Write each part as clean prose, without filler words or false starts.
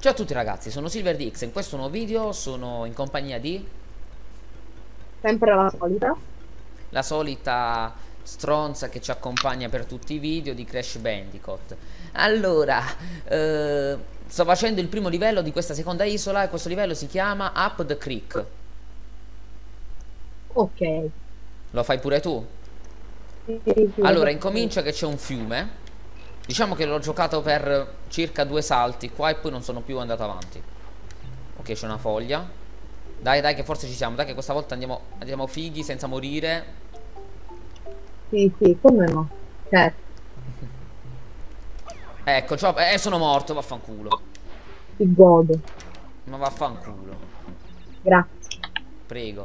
Ciao a tutti ragazzi, sono SilverDX e in questo nuovo video sono in compagnia di Sempre la solita. la solita stronza che ci accompagna per tutti i video di Crash Bandicoot. Allora, sto facendo il primo livello di questa seconda isola e questo livello si chiama Up the Creek. Ok. Lo fai pure tu? Sì, sì, sì, lo Allora, faccio. incomincia che c'è un fiume. Diciamo che l'ho giocato per circa 2 salti qua e poi non sono più andato avanti. Ok, c'è una foglia. Dai, dai, che forse ci siamo. Dai, che questa volta andiamo fighi senza morire. Sì, sì, come no? Certo, Ecco, sono morto, vaffanculo. ti godo. Ma vaffanculo. Grazie. Prego.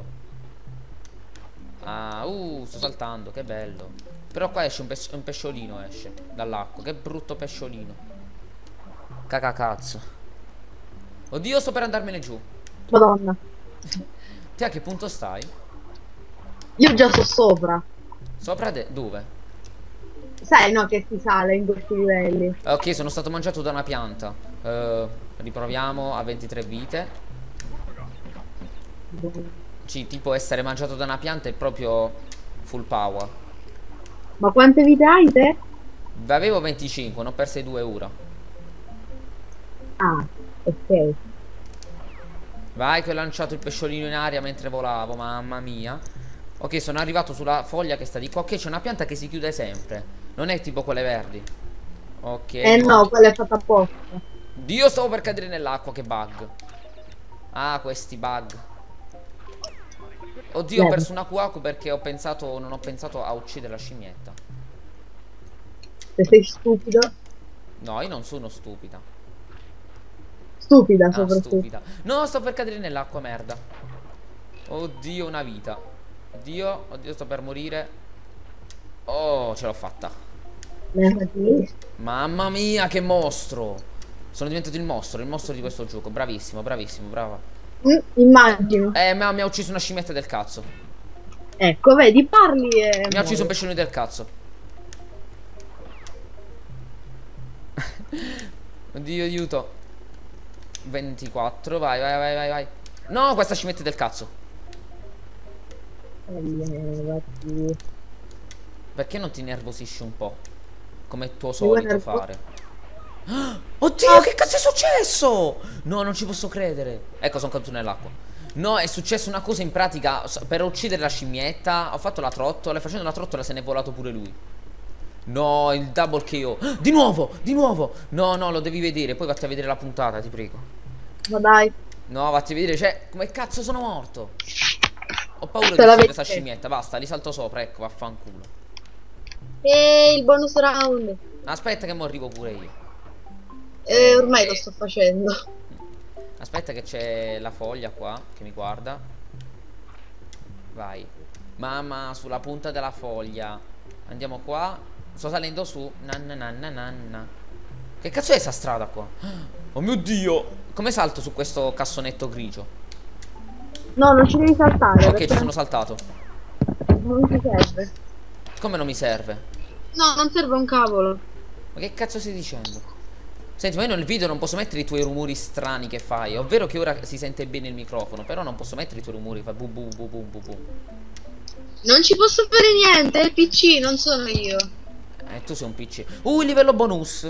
Ah, sto saltando, che bello. Però qua esce un pesciolino, esce dall'acqua. Che brutto pesciolino. Cacacazzo. Oddio, sto per andarmene giù. Madonna. Te a che punto stai? Io già sto sopra. Sopra dove? Sai, no, che si sale in questi livelli. Ok, sono stato mangiato da una pianta. Riproviamo a 23 vite. Tipo essere mangiato da una pianta è proprio full power. Ma quante vite hai te? Avevo 25, ne ho perse 2 ora. Ah, ok. Vai che ho lanciato il pesciolino in aria mentre volavo, mamma mia. Ok, sono arrivato sulla foglia che sta di qua. Ok, c'è una pianta che si chiude sempre. Non è tipo quelle verdi. Ok, Eh no, quella è fatta apposta. Dio, stavo per cadere nell'acqua, che bug. Ah, questi bug. Oddio, ho Vedi, perso una Quaco perché non ho pensato a uccidere la scimmietta. se sei stupido. No, io non sono stupida. Stupida Ah, soprattutto. stupida. No, sto per cadere nell'acqua, merda. Oddio, una vita. Oddio, oddio, sto per morire. Oh, ce l'ho fatta. Negativi. Mamma mia, che mostro. Sono diventato il mostro di questo gioco. Bravissimo, bravissimo, brava. Immagino. Ma mi ha ucciso una scimmietta del cazzo. Ecco, vedi, parli e Mi ha ucciso un muori. pesciolino del cazzo. Oddio, aiuto. 24, vai, vai, vai, vai, vai. No, questa scimmetta del cazzo. Levati. Perché non ti nervosisci un po'? Come è tuo Devo solito nervoso. fare. Oddio, che cazzo è successo? No, non ci posso credere. Ecco, sono caduto nell'acqua. No, è successa una cosa in pratica. Per uccidere la scimmietta ho fatto la trottola e facendo la trottola se n'è volato pure lui. No, il double KO. Di nuovo, di nuovo. No, no, lo devi vedere. Poi vatti a vedere la puntata, ti prego. Ma dai, No, vatti a vedere, cioè, come cazzo sono morto? Ho paura di te la uccidere questa vedi. scimmietta. Basta, li salto sopra, ecco, vaffanculo. E il bonus round. Aspetta che mo arrivo pure io. Ormai lo sto facendo. Aspetta che c'è la foglia qua che mi guarda. Vai. Mamma, sulla punta della foglia. Andiamo qua. Sto salendo su. Nanna nanna nanna. Che cazzo è sta strada qua? Oh mio Dio. Come salto su questo cassonetto grigio? No, non ci devi saltare Ok, ci perché sono saltato. non ti serve. Come non mi serve? No, non serve un cavolo. Ma che cazzo stai dicendo? Senti, ma io nel video non posso mettere i tuoi rumori strani che fai. Ovvero che ora si sente bene il microfono. Però non posso mettere i tuoi rumori che fai bu bu bu bu bu bu. Non ci posso fare niente, è il PC, non sono io. Tu sei un PC. Il livello bonus.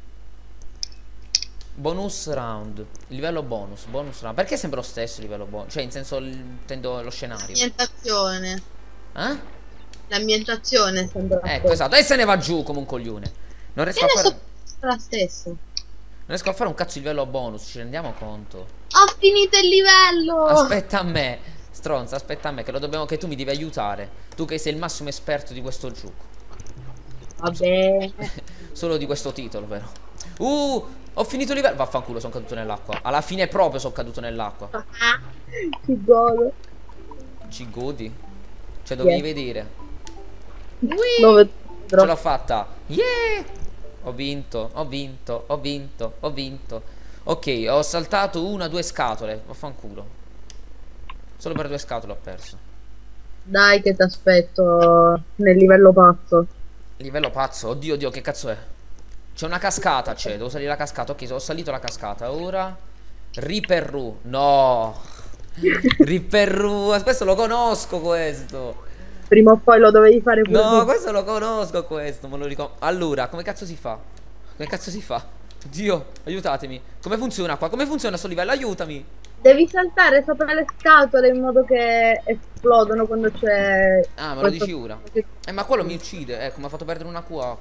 Bonus round. Il livello bonus. Bonus round. Perché è sempre lo stesso il livello bonus? Cioè, in senso, intendo lo scenario. L'ambientazione. Eh? L'ambientazione sembra la Ecco, stessa. esatto. E se ne va giù come un coglione. Non Che riesco a ne fare. so, Non la stessa. riesco a fare un cazzo di livello bonus. Ci rendiamo conto? Ho finito il livello! Aspetta a me. Stronza, aspetta a me. Che lo dobbiamo. Che tu mi devi aiutare. Tu che sei il massimo esperto di questo gioco. Vabbè. Solo di questo titolo, però. Ho finito il livello. Vaffanculo, sono caduto nell'acqua. Alla fine proprio sono caduto nell'acqua. Che godo. Ci godi? Cioè, dovevi Yes. vedere. Lo Ce vedrò. l'ho fatta. Yeah! Ho vinto, ho vinto, ho vinto, ho vinto. Ok, ho saltato 1 o 2 scatole. Vaffanculo. Solo per 2 scatole ho perso. Dai che ti aspetto nel livello pazzo. Livello pazzo. Oddio, oddio, che cazzo è? C'è una cascata, devo salire la cascata. Ok, ho salito la cascata. Ora Riperru. No. Riperru. Questo lo conosco questo. Prima o poi lo dovevi fare pure No, tu. questo lo conosco questo, me lo ricordo. Allora, come cazzo si fa? Come cazzo si fa? Dio, aiutatemi. Come funziona qua? Come funziona sto livello? Aiutami. Devi saltare sopra le scatole in modo che esplodono quando c'è... Ah, me lo dici ora. Ma quello mi uccide. Ecco, mi ha fatto perdere una qua.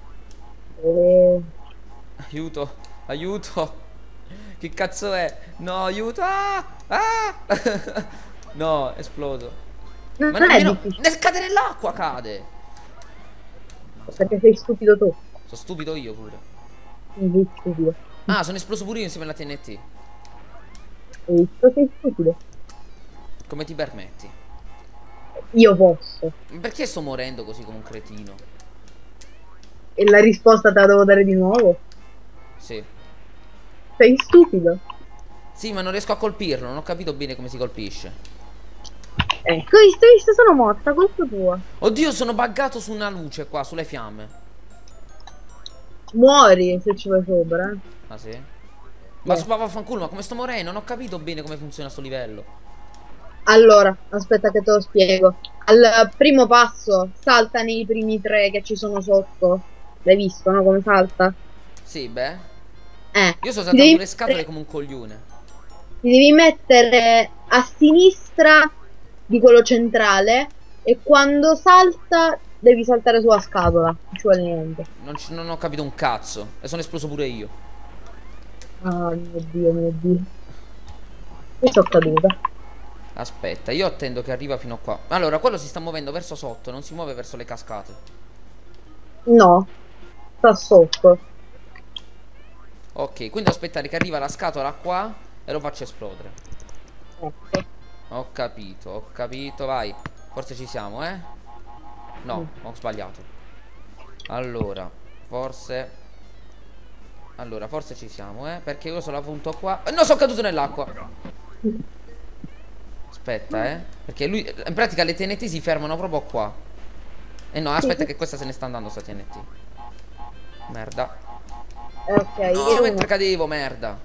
Aiuto, aiuto. Che cazzo è? No, aiuto. Ah! Ah! No, è esploso. Ma Non è nemmeno... difficile, Cade nell'acqua, cade. perché sei stupido tu. Sono stupido io pure. Sei stupido. Ah, sono esploso pure io insieme alla TNT. Hai visto? Sei stupido. Come ti permetti? Io posso. Ma perché sto morendo così come un cretino? E la risposta te la devo dare di nuovo? Sì. Sei stupido. Sì, ma non riesco a colpirlo, non ho capito bene come si colpisce. Ecco, hai visto? Sono morta, colpa tua. Oddio, sono buggato su una luce qua, sulle fiamme. Muori se ci vai sopra. Ah sì? Ma vaffanculo, ma come sto morendo? Non ho capito bene come funziona sto livello. Allora, aspetta che te lo spiego. Al primo passo salta nei primi tre che ci sono sotto. L'hai visto, no? Come salta? Sì, beh. Io sto Ti saltando devi sulle scatole mettere- come un coglione. ti devi mettere a sinistra di quello centrale e quando salta devi saltare sulla scatola. Non ci vuole niente. Non ho capito un cazzo. E sono esploso pure io. Ah, mio Dio, mio Dio. Io sono caduta. Aspetta, io attendo che arriva fino a qua. Allora, quello si sta muovendo verso sotto, non si muove verso le cascate. No, sta sotto. Ok, quindi aspettare che arriva la scatola qua e lo faccio esplodere. Ecco. Ho capito, vai. Forse ci siamo, eh? No, ho sbagliato. Allora, forse... Allora, forse ci siamo, eh? Perché io sono appunto qua. No, sono caduto nell'acqua. Aspetta, eh? Perché lui... In pratica le TNT si fermano proprio qua. E no, aspetta che questa se ne sta andando sta TNT. Merda. Ok, No, io mentre cadevo, merda.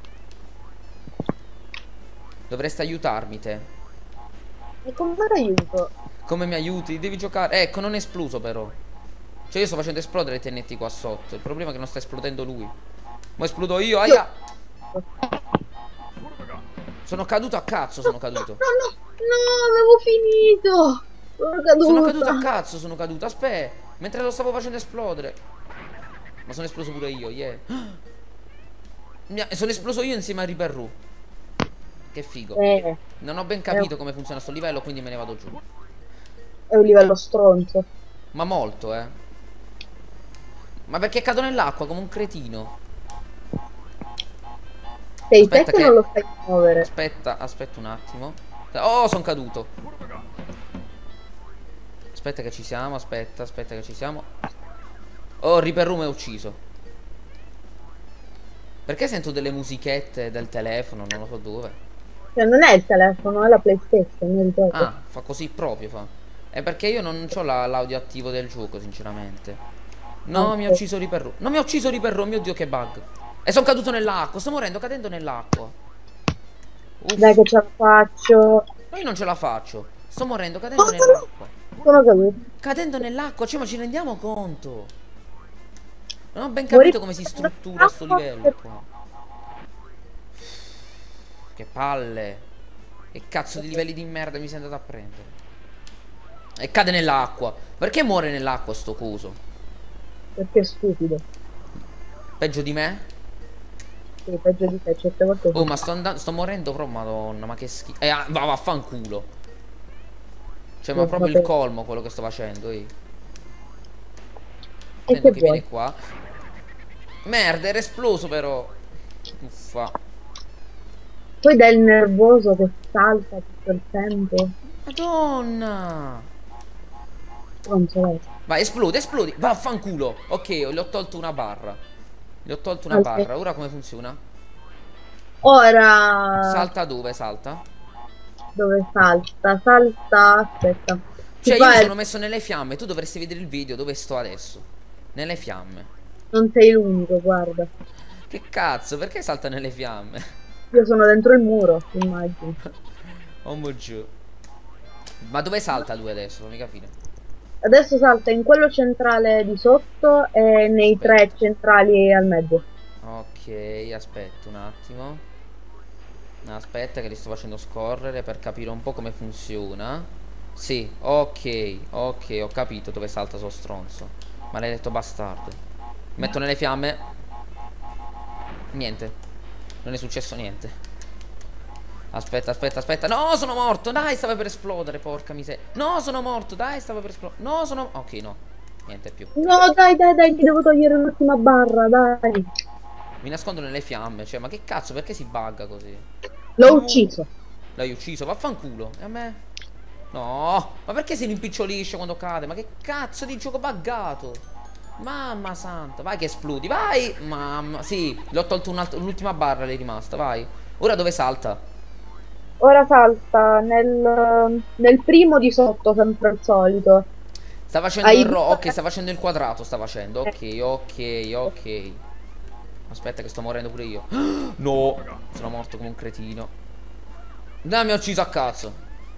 Dovresti aiutarmi te. E come aiuto? Come mi aiuti? Devi giocare. Ecco, non è esploso però. Cioè io sto facendo esplodere le TNT qua sotto. Il problema è che non sta esplodendo lui. Ma esplodo io, aia. Sono caduto a cazzo, sono caduto. No, avevo finito. Sono caduta. Sono caduto a cazzo, sono caduto. Aspetta, mentre lo stavo facendo esplodere. Ma sono esploso pure io, yeah. Sono esploso io insieme a Riperru. Che figo. Non ho ben capito come funziona sto livello, quindi me ne vado giù. È un livello stronzo. Ma molto, eh. Ma perché cado nell'acqua come un cretino. Sei te Aspetta che non lo fai muovere. Aspetta un attimo. Oh, sono caduto. Aspetta che ci siamo, aspetta che ci siamo. Oh, Riperru mi ha ucciso. Perché sento delle musichette del telefono, non lo so dove. Cioè, non è il telefono, è la PlayStation, mi ricordo. Ah, fa così proprio, fa. È perché io non ho l'audio attivo del gioco, sinceramente. No, mi ha ucciso Riperru. Non mi ha ucciso Riperru, mio Dio, che bug. E sono caduto nell'acqua, sto morendo cadendo nell'acqua. Dai che ce la faccio. Ma io non ce la faccio. Sto morendo cadendo nell'acqua. Sono caduto. Cadendo nell'acqua, cioè ma ci rendiamo conto? Non ho ben capito come si struttura sto livello qua. Che palle. Che cazzo di livelli di merda mi sei andato a prendere. E cade nell'acqua. Perché muore nell'acqua sto coso? Perché è stupido. Peggio di me? Sì, peggio di te, certe volte. Oh, ma sto morendo però, madonna, ma che schifo. Vaffanculo. Cioè, ma proprio il colmo quello che sto facendo, Attendo che viene qua. Merda, era esploso però. Uffa. Poi dai il nervoso che salta tutto il tempo. Madonna. Non ce l'ho. Vai, esplodi, esplodi. Vaffanculo. Ok, le ho tolto una barra. Le ho tolto una barra. Ora come funziona? Ora... Salta dove? Salta? Dove salta? Salta... Aspetta. Cioè io mi sono messo nelle fiamme. Tu dovresti vedere il video dove sto adesso. Nelle fiamme. Non sei l'unico, guarda. Che cazzo, perché salta nelle fiamme? Io sono dentro il muro, immagino. Ommo giù. Ma dove salta lui adesso? Fammi capire. Adesso salta in quello centrale di sotto e nei Aspetta. tre centrali al mezzo. Ok, aspetta un attimo. Aspetta che li sto facendo scorrere per capire un po' come funziona. Sì, ok, ok, ho capito dove salta sto stronzo. Maledetto bastardo. Metto nelle fiamme. Niente. Non è successo niente. Aspetta, aspetta, aspetta. No, sono morto. Dai, stava per esplodere, porca miseria. No, sono morto. Dai, stava per esplodere. No, sono... Ok, no. Niente più. No, dai, dai, dai, mi devo togliere l'ultima barra, dai. Mi nascondo nelle fiamme. Cioè, ma che cazzo, perché si bugga così? L'ho No. ucciso. L'hai ucciso, vaffanculo. E a me? No. Ma perché si rimpicciolisce quando cade? Ma che cazzo di gioco buggato? Mamma santa. Vai che esplodi. Vai. Mamma. Sì, le ho tolto l'ultima barra, le è rimasta. Vai. Ora dove salta? Ora salta nel primo di sotto, sempre al solito. Sta facendo il Hai ro... visto Ok, sta facendo il quadrato, sta facendo. Ok, ok, ok. Aspetta che sto morendo pure io. No, sono morto come un cretino. Dai, mi ha ucciso a cazzo.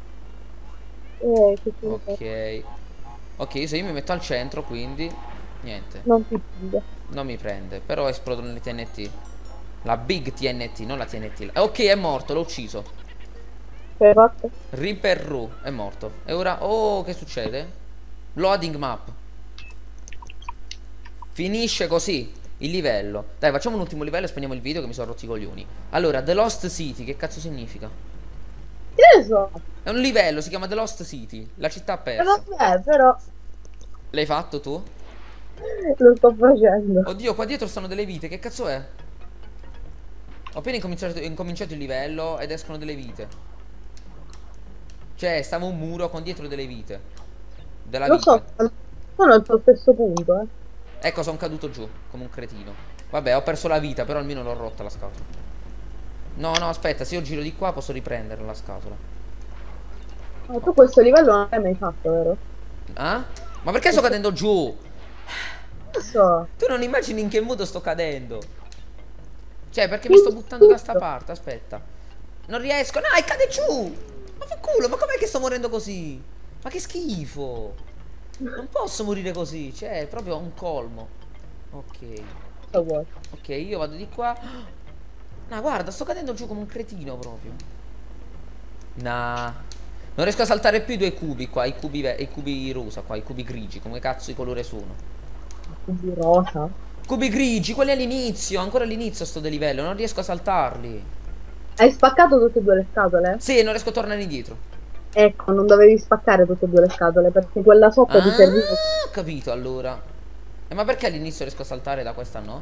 che Ok. Ok, se io mi metto al centro, quindi niente. non ti fido. Non mi prende, però esplodono le TNT. La big TNT, non la TNT. Ok, è morto, l'ho ucciso. Che hai fatto? Reaper Ru, è morto. E ora, oh, che succede? Loading map. Finisce così il livello. Dai, facciamo un ultimo livello e spegniamo il video che mi sono rotti i coglioni. Allora, The Lost City, che cazzo significa? Che ne so? È un livello, si chiama The Lost City, la città persa. Vabbè, però L'hai fatto tu? lo sto facendo. Oddio, qua dietro stanno delle vite, che cazzo è? Ho appena incominciato il livello ed escono delle vite. Cioè, stava un muro con dietro delle vite. Della Lo vita. so, sono al tuo stesso punto, eh. Ecco, sono caduto giù, come un cretino. Vabbè, ho perso la vita, però almeno l'ho rotta la scatola. No, no, aspetta, se io giro di qua posso riprendere la scatola. Ma tu questo livello non l'hai mai fatto, vero? Ah? Ma perché sto cadendo giù? Lo so. Tu non immagini in che modo sto cadendo. Cioè, perché mi sto Quindi buttando da sta tutto. parte, aspetta. Non riesco, no, cade giù. Ma fa culo, ma com'è che sto morendo così? Ma che schifo. Non posso morire così, cioè, è proprio un colmo. Ok. Cosa vuoi? Ok, io vado di qua. No, guarda, sto cadendo giù come un cretino proprio. Nah. Non riesco a saltare più i due cubi qua, i cubi rosa qua, i cubi grigi, come cazzo di colore sono? Di rosa. Cubi grigi, quelli all'inizio, ancora all'inizio sto livello, non riesco a saltarli. Hai spaccato tutte e due le scatole? Sì, non riesco a tornare indietro. Ecco, non dovevi spaccare tutte e due le scatole perché quella sotto ti Ah, serviva. ho capito allora. Ma perché all'inizio riesco a saltare da questa no?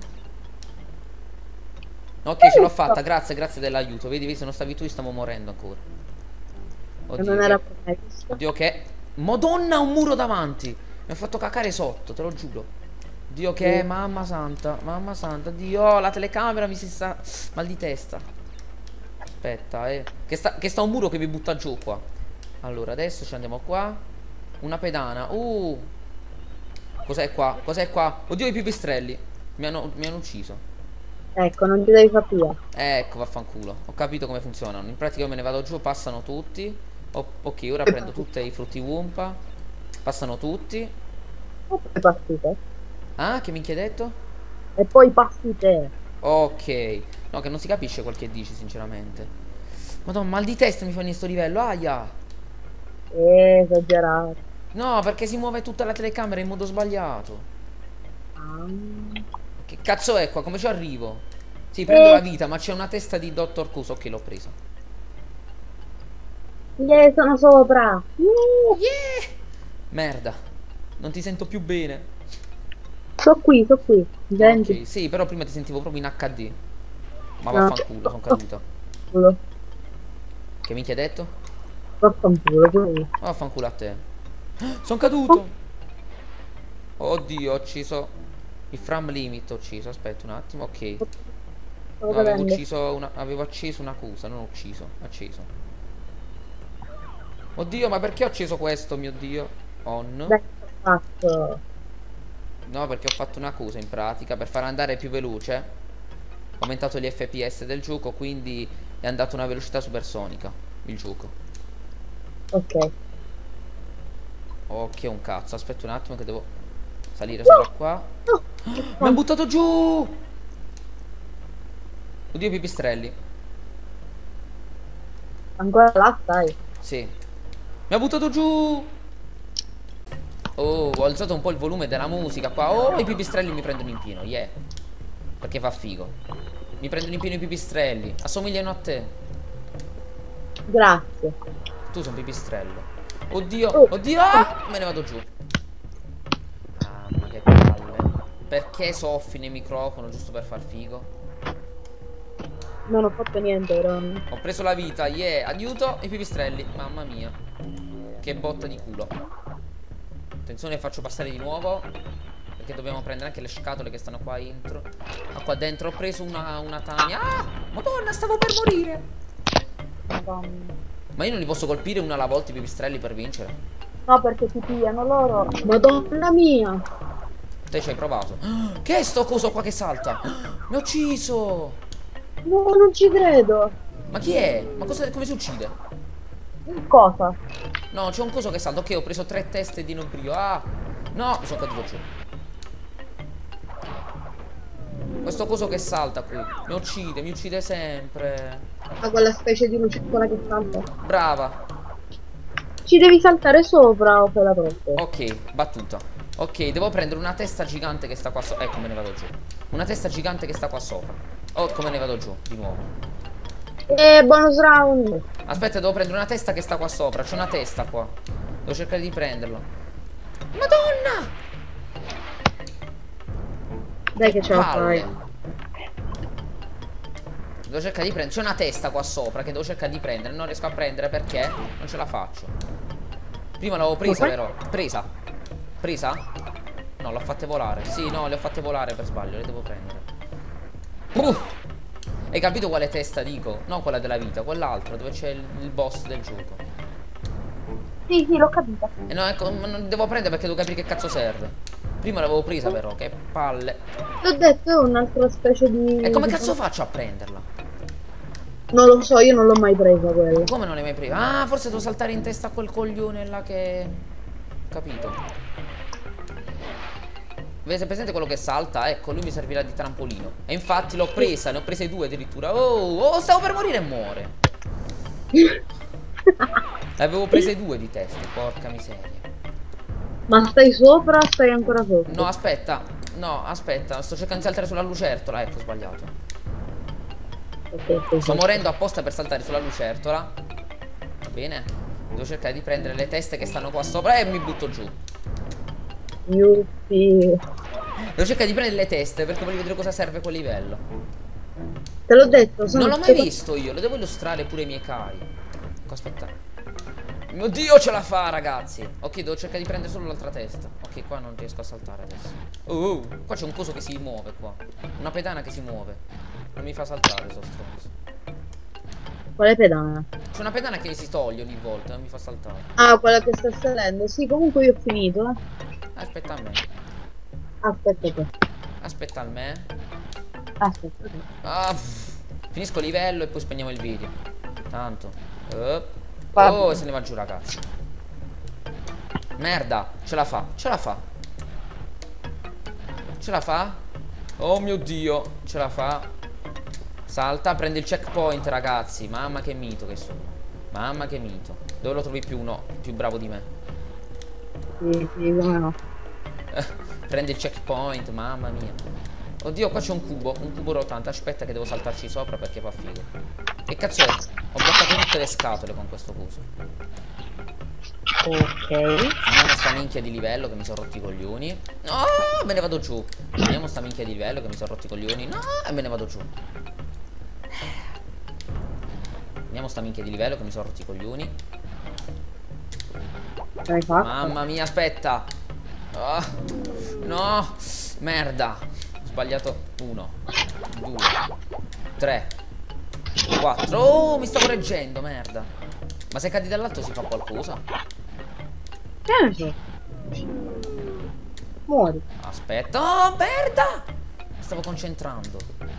Ok, ce l'ho fatta, grazie, grazie dell'aiuto. Vedi, vedi, se non stavi tu stavo morendo ancora. Che non Oddio era che... previsto. Oddio che... Madonna, un muro davanti. Mi ha fatto cacare sotto, te lo giuro. Dio che è, mamma santa, Dio, la telecamera mi si sta... Mal di testa. Aspetta, che sta un muro che mi butta giù qua. Allora, adesso ci andiamo qua. Una pedana, cos'è qua? Cos'è qua? Oddio, i pipistrelli. Mi hanno ucciso. Ecco, non ti devi far più. Ecco, vaffanculo. Ho capito come funzionano. In pratica io me ne vado giù, passano tutti. Ok, ora prendo tutti i frutti Wumpa. Passano tutti. E poi passi te. Ah, che minchia hai detto? E poi passi te. Ok. No, che non si capisce quel che dici, sinceramente. Madonna, mal di testa mi fa in sto livello. Aia. Esagerato. No, perché si muove tutta la telecamera in modo sbagliato. Ah. Che cazzo è qua? Come ci arrivo? Sì, prendo la Eh, vita, ma c'è una testa di Dr. Cuso. Ok, l'ho presa. sono sopra. Yeah! Merda. Non ti sento più bene. So qui, so qui. Mi senti? Ok, sì, però prima ti sentivo proprio in HD. Ma No. vaffanculo, sono caduta. Vaffanculo. Che minchia hai detto? Vaffanculo, quindi. Vaffanculo a te. Sono caduto. Oddio, ho ucciso il frame limit, ho ucciso. Aspetta un attimo, ok. Stavo No, avevo cadendo. ucciso avevo acceso una cosa, non ho ucciso, acceso. Oddio, ma perché ho acceso questo, mio Dio? On. Dai, fatto. No, perché ho fatto una cosa in pratica per far andare più veloce. Ho aumentato gli FPS del gioco, quindi è andato a una velocità supersonica il gioco. Ok. Ok, un cazzo. Aspetta un attimo che devo salire sopra qua. No. Mi ha buttato giù! Oddio, pipistrelli. Ancora là stai. Sì. Mi ha buttato giù! Oh, ho alzato un po' il volume della musica qua. Oh, i pipistrelli mi prendono in pieno, yeah. Perché fa figo. Mi prendono in pieno i pipistrelli. Assomigliano a te. Grazie. Tu sei un pipistrello. Oddio, Oh. oddio, ah! Me ne vado giù. Mamma che palle. Perché soffi nel microfono giusto per far figo? Non ho fatto niente, Ron. Ho preso la vita, yeah. Aiuto i pipistrelli. Mamma mia. Che botta di culo. Attenzione, faccio passare di nuovo. Perché dobbiamo prendere anche le scatole che stanno qua dentro. Ah, qua dentro ho preso una tania. Ah! Madonna, stavo per morire. Madonna. Ma io non li posso colpire una alla volta i pipistrelli per vincere. No, perché ti pigliano loro. Madonna mia. Te ci hai provato. Che è sto coso qua che salta? Mi ha ucciso. No, non ci credo. Ma chi è? Ma come si uccide? Cosa? No, c'è un coso che salta. Ok, ho preso 3 teste di nobrio. Ah! No, mi sono caduto giù. Questo coso che salta qui mi uccide sempre. Ah, quella specie di lucertola che salta. Brava. Ci devi saltare sopra o fai la troppo? Ok, battuta. Ok, devo prendere una testa gigante che sta qua sopra. Ecco, me ne vado giù. Una testa gigante che sta qua sopra. Oh, come ne vado giù, di nuovo. Bonus round. Aspetta, devo prendere una testa che sta qua sopra. C'è una testa qua. Devo cercare di prenderla. Madonna! Dai che ce la Palle. fai. Devo cercare di prendere. C'è una testa qua sopra che devo cercare di prendere. Non riesco a prendere perché non ce la faccio. Prima l'avevo presa però. Presa. Presa? No, l'ho fatte volare. Sì, no, le ho fatte volare per sbaglio. Le devo prendere. Hai capito quale testa dico? No, quella della vita, quell'altra dove c'è il boss del gioco. Sì, l'ho capita. E no, ecco, non devo prendere perché devo capire che cazzo serve. Prima l'avevo presa però, che palle. L'ho detto, è un'altra specie di... E come cazzo faccio a prenderla? Non lo so, io non l'ho mai presa quella. Come non l'hai mai presa? Ah, forse devo saltare in testa a quel coglione là che... Capito. Vedete presente quello che salta? Ecco, lui mi servirà di trampolino. E infatti l'ho presa, ne ho prese 2 addirittura. Oh, stavo per morire e muore. Avevo prese 2 di teste, porca miseria. Ma stai sopra o stai ancora sopra? No, aspetta. No, aspetta, sto cercando di saltare sulla lucertola. Ecco, ho sbagliato. Ok, Sto morendo apposta per saltare sulla lucertola. Va bene. Devo cercare di prendere le teste che stanno qua sopra e mi butto giù. Yuppi. Devo cercare di prendere le teste perché voglio vedere cosa serve quel livello. Te l'ho detto, sono Non l'ho mai visto io, lo devo illustrare pure ai miei cari. Ecco, aspetta. Mio Dio, ce la fa, ragazzi. Ok, devo cercare di prendere solo l'altra testa. Ok, qua non riesco a saltare adesso. Qua c'è un coso che si muove qua. Una pedana che si muove. Non mi fa saltare, so stronzo. Quale pedana? C'è una pedana che si toglie ogni volta, non mi fa saltare. Ah, quella che sta salendo. Sì, comunque io ho finito. Aspetta a me. Aspetta te. Aspetta a me. Aspetta te. Ah, finisco il livello e poi spegniamo il video. Tanto. Oh, se ne va giù, ragazzi. Merda, ce la fa, ce la fa. Ce la fa? Oh mio Dio, ce la fa. Salta, prende il checkpoint, ragazzi. Mamma che mito che sono. Mamma che mito. Dove lo trovi più uno più bravo di me? Sì, come no. Prende il checkpoint, mamma mia. Oddio, qua c'è un cubo rotante. Aspetta che devo saltarci sopra perché fa figo. Che cazzo è? Ho bloccato tutte le scatole con questo coso. Ok. Finiamo sta minchia di livello che mi sono rotti i coglioni. No, me ne vado giù. Finiamo sta minchia di livello che mi sono rotti i coglioni. No, e me ne vado giù. Finiamo sta minchia di livello che mi sono rotti i coglioni. L'hai fatto? Mamma mia, aspetta. No, merda. Ho sbagliato 1, 2, 3, 4. Oh, mi stavo reggendo, merda. Ma se cadi dall'alto si fa qualcosa? Che ne so? Muori. Aspetta. Oh, merda! Mi stavo concentrando.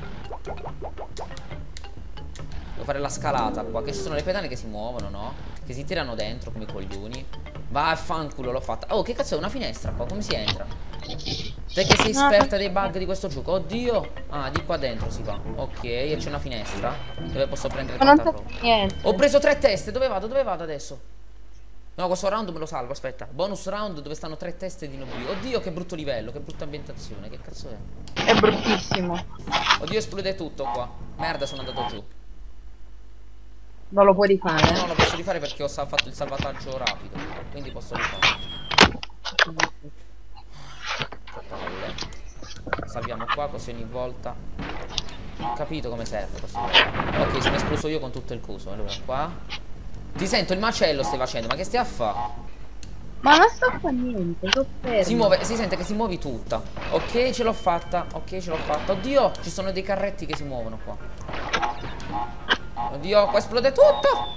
Devo fare la scalata qua. Che ci sono le pedane che si muovono, no? Che si tirano dentro come i coglioni. Vaffanculo, l'ho fatta. Oh, che cazzo è una finestra qua? Come si entra? Te che sei esperta dei bug di questo gioco. Oddio. Ah, di qua dentro si va. Ok, e c'è una finestra dove posso prendere Ma non tanta so roba. niente. Ho preso 3 teste. Dove vado? Dove vado adesso? No, questo round me lo salvo, aspetta. Bonus round dove stanno 3 teste di Nobio. Oddio, che brutto livello, che brutta ambientazione. Che cazzo è? È bruttissimo. Oddio, esplode tutto qua. Merda, sono andato giù. Non lo puoi rifare. No, lo posso rifare perché ho fatto il salvataggio rapido. Quindi posso rifare. Salviamo qua così ogni volta. Ho capito come serve questo. Ok, sono esploso io con tutto il coso. Allora qua ti sento il macello stai facendo. Ma che stai a fare? Ma non sto a fare niente, sto fermo. Si muove, si sente che si muovi tutta. Ok, ce l'ho fatta. Ok, ce l'ho fatta. Oddio, ci sono dei carretti che si muovono qua. Oddio, qua esplode tutto.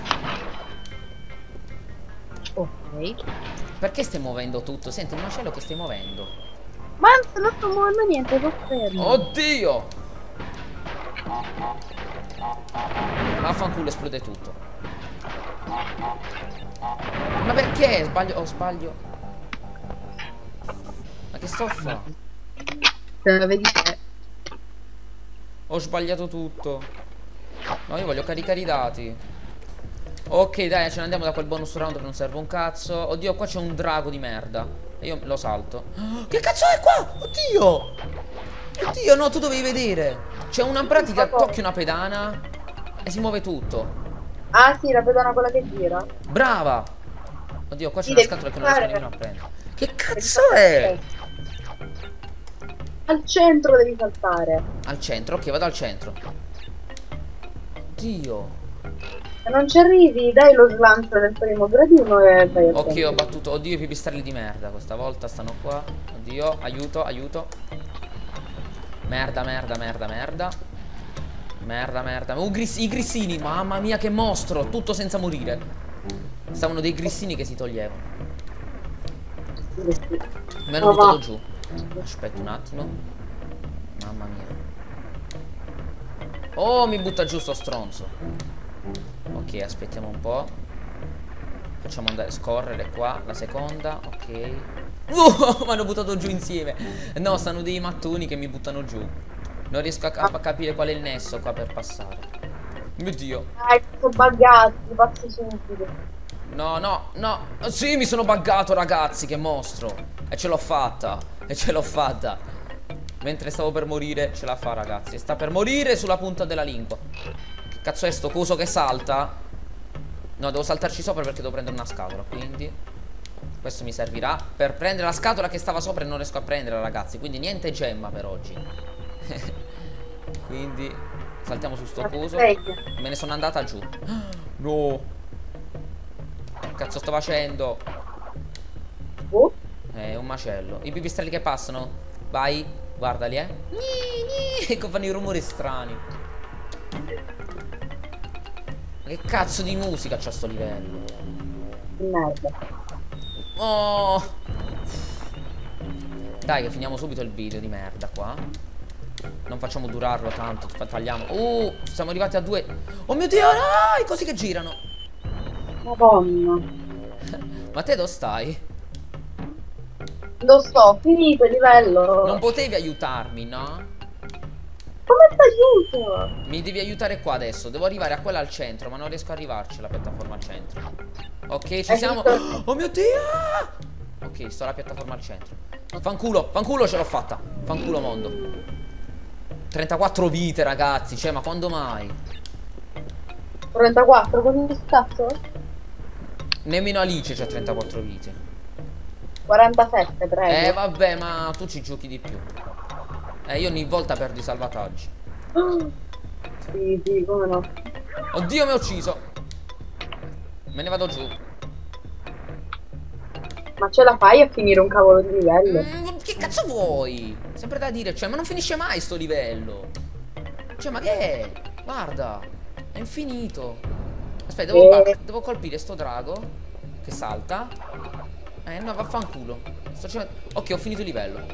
Ok. Perché stai muovendo tutto? Senti il macello che stai muovendo. Ma non sto muovendo niente, sto fermo. Oddio! Vaffanculo, esplode tutto. Ma perché? Sbaglio, oh sbaglio. Ma che sto a fare? Se la vedi te. Ho sbagliato tutto. No, io voglio caricare i dati. Ok, dai, ce ne andiamo da quel bonus round che non serve un cazzo. Oddio, qua c'è un drago di merda. E io lo salto. Che cazzo è qua? Oddio! Oddio, no, tu dovevi vedere. C'è una pratica, tocchi una pedana e si muove tutto. Ah sì, la pedana quella che gira. Brava! Oddio, qua c'è Sì, una devi scatola che non riesco fare. nemmeno a prendere. Che cazzo è? Al centro devi saltare. Al centro, ok, vado al centro. Oddio. Se non ci arrivi, dai lo slancio nel primo gradino e vai al Ok, centro. ho battuto. Oddio, i pipistrelli di merda. Questa volta stanno qua. Oddio, aiuto, aiuto. Merda, merda, merda, merda. Merda, merda. I grissini, mamma mia, che mostro. Tutto senza morire. Stavano dei grissini che si toglievano. Mi hanno buttato giù. Aspetta un attimo. Mamma mia. Oh, mi butta giù sto stronzo. Ok, aspettiamo un po'. Facciamo andare, scorrere qua la seconda. Ok. Mi hanno buttato giù insieme. No, stanno dei mattoni che mi buttano giù. Non riesco a capire qual è il nesso qua per passare. Mio Dio. Sono buggati, pazzo subito. No, no, no. Sì, mi sono buggato, ragazzi, che mostro. E ce l'ho fatta. E ce l'ho fatta. Mentre stavo per morire, ce la fa, ragazzi. Sta per morire sulla punta della lingua. Che cazzo è sto coso che salta? No, devo saltarci sopra perché devo prendere una scatola. Quindi questo mi servirà per prendere la scatola che stava sopra e non riesco a prenderla, ragazzi. Quindi niente gemma per oggi. Quindi saltiamo su sto coso. Me ne sono andata giù. No. Che cazzo sto facendo? Un macello. I pipistrelli che passano. Vai. Guardali, Ecco, fanno i rumori strani. Ma che cazzo di musica c'ha sto livello? Merda. Oh. Dai che finiamo subito il video di merda qua. Non facciamo durarlo tanto. Tagliamo. Siamo arrivati a 2. Oh mio Dio, no, i cosi che girano. Madonna. Ma te dove stai? Lo so, finito il livello. Non potevi aiutarmi, no? Come ti aiuto? Mi devi aiutare qua adesso. Devo arrivare a quella al centro, ma non riesco a arrivarci alla piattaforma al centro. Ok, ci siamo. Oh mio Dio! Ok, sto alla piattaforma al centro. Fanculo, fanculo, ce l'ho fatta. Fanculo mondo. 34 vite, ragazzi. Cioè, ma quando mai? 34, così cazzo? Nemmeno Alice c'ha 34 vite. 47, prego. Vabbè, ma tu ci giochi di più. Io ogni volta perdo i salvataggi. Sì, sì, come no. Oddio, mi ha ucciso. Me ne vado giù. Ma ce la fai a finire un cavolo di livello? Che cazzo vuoi? Sempre da dire, cioè, ma non finisce mai sto livello. Cioè, ma che è? Guarda, è infinito. Aspetta, devo colpire sto drago che salta. No, vaffanculo. Ok, ho finito il livello.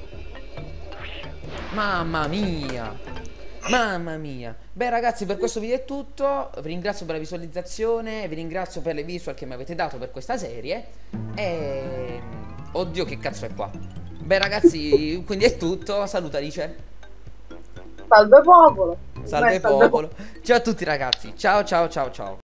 Mamma mia. Mamma mia. Beh ragazzi, per questo video è tutto. Vi ringrazio per la visualizzazione. Vi ringrazio per le visual che mi avete dato per questa serie. E... Oddio, che cazzo è qua? Beh ragazzi, quindi è tutto. Saluta Alice. Salve popolo. Salve popolo. Ciao a tutti ragazzi. Ciao ciao ciao ciao.